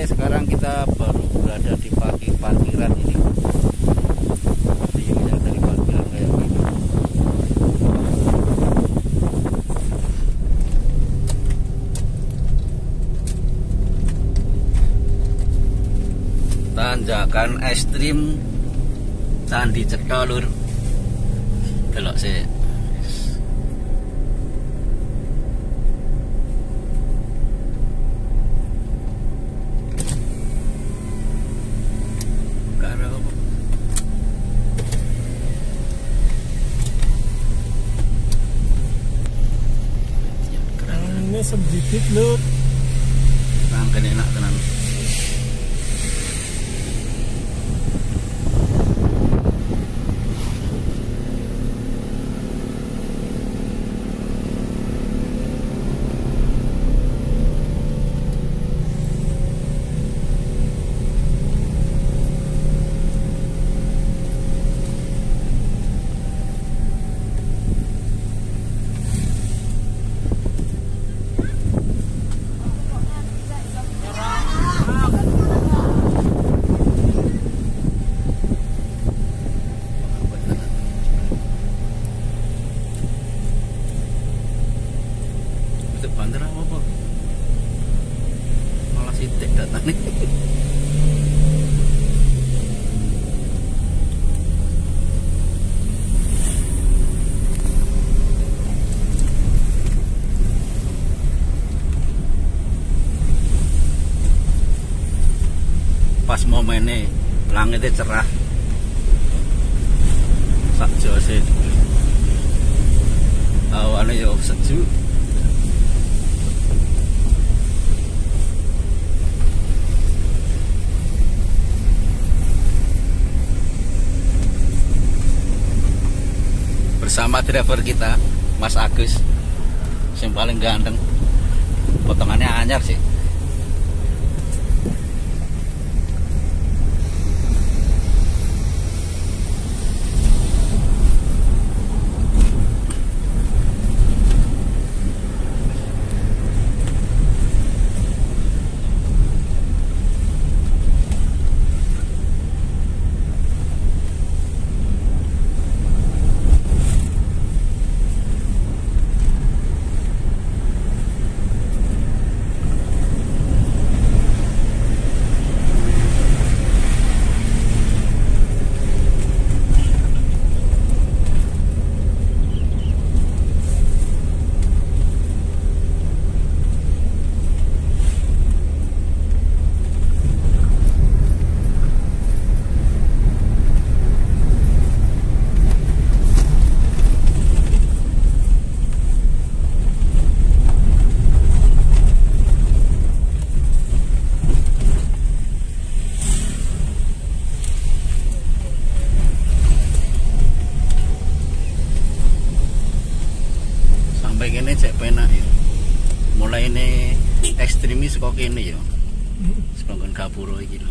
sekarang kita baru berada di parkiran ini. View-nya dari parkiran kayak gini. Tanjakan ekstrim Candi Cetha lur. Delok sih. Sedikit lur. Rangken enak tenan. Banter apa? Malah sitik datang nih. Pas momennya langitnya cerah. Sak jose. Awane yo sejuk. Bersama driver kita, Mas Agus, yang paling ganteng. Potongannya anyar sih. Sampai kene cek penak ya. Mulai ini ekstremis kok kene ya. Sekongkon Gapura iki lho.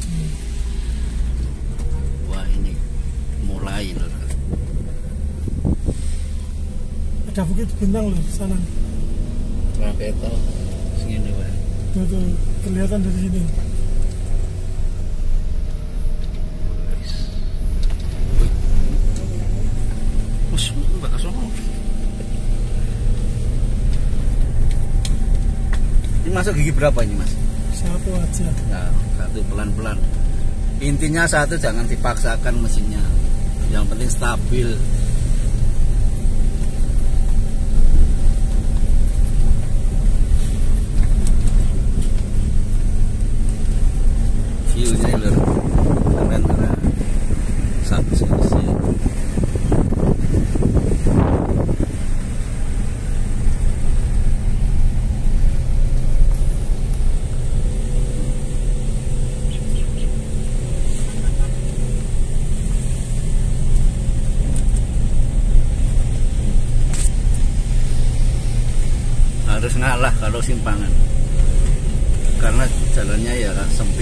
Wah ini mulai lho. Ada Bukit Bintang loh sana. Raketo segini wae. Tuh kelihatan dari sini. Ini masuk gigi berapa ini mas? Satu aja. Nah, satu pelan-pelan. Intinya satu jangan dipaksakan mesinnya. Yang penting stabil. View-nya lur. Keren-keren. Satu sisi. Harus ngalah kalau simpangan karena jalannya ya sempit.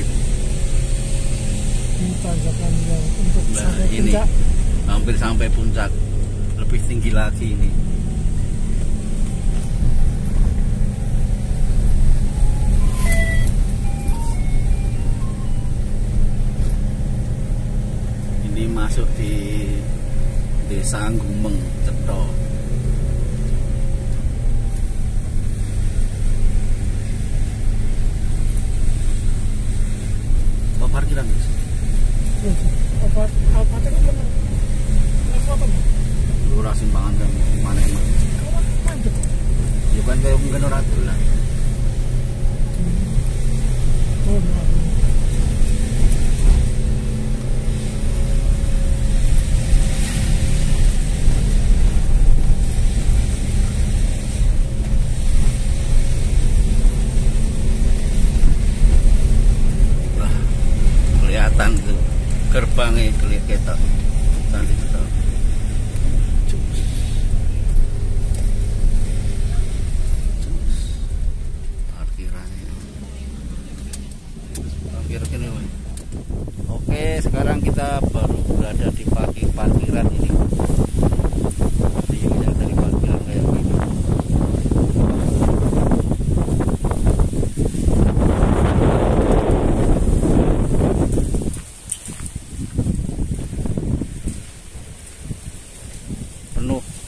Tanjakan yang untuk Nah, sampai ini puncak. hampir sampai puncak, lebih tinggi lagi ini. masuk di Desa Gumeng Cetha. Apa parkiran Mas? Apa itu kan apa? Lurah Simpangan kan mana emang? Ya kan kayak mungkin ora dolan. Wah, kelihatan tuh gerbangnya kelihatan. Nanti kita Oke, sekarang kita baru berada di parkiran ini. View-nya dari parkiran kayak gini. Penuh